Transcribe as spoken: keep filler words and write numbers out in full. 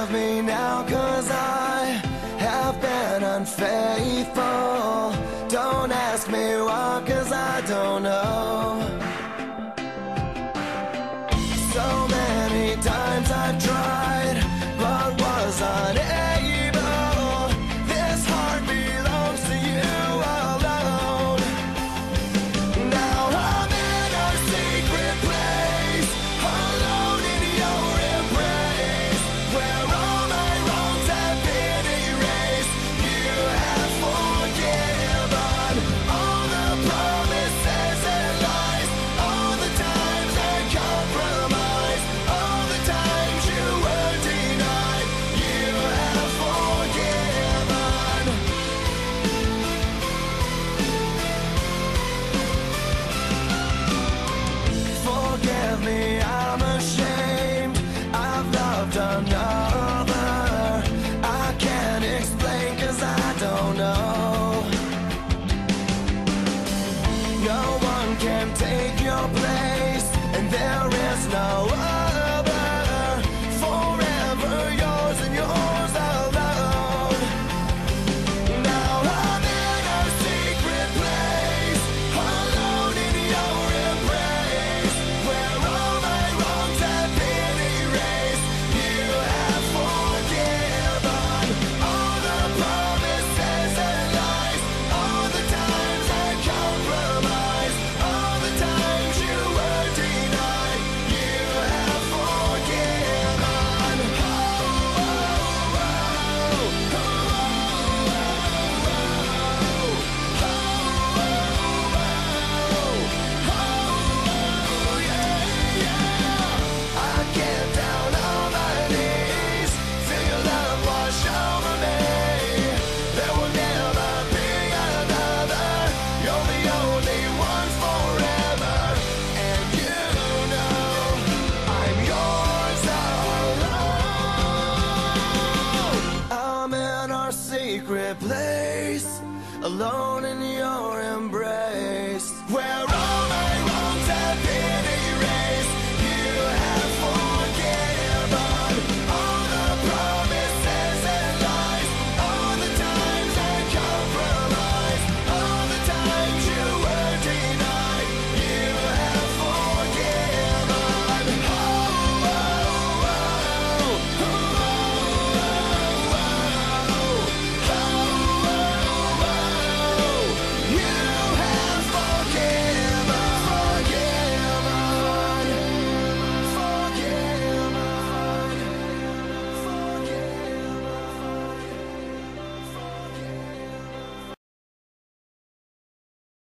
Forgive me now, 'cause I have been unfaithful. Don't ask me why, 'cause I don't know. So many times I've tried, but was unable. This heart belongs to you alone. Now I'm in a secret place, alone in your embrace, where all my wrongs have been erased. You have forgiven all the promises and lies, all the times I compromised, all the times you were denied. You have forgiven. Forgive me, I'm ashamed. I've loved enough.